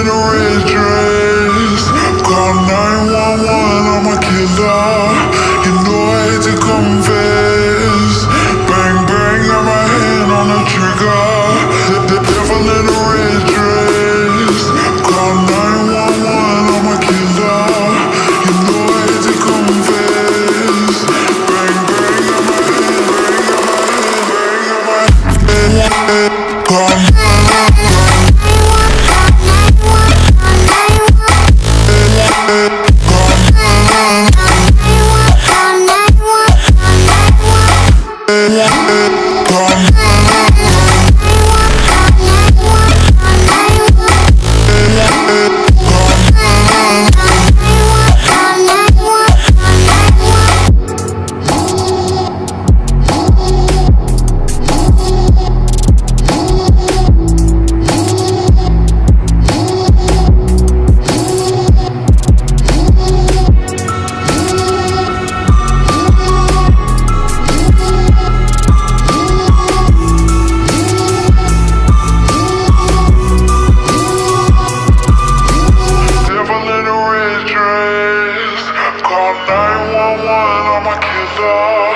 in a red dress. Call 911, I'm a killer. You know I hate to confess. Bang, bang, got my hand on the trigger. The devil in a red dress. Call 911, I'm a killer. You know I hate to confess. Bang, bang, got my hand, got my hand. Call 911, I'm a killer.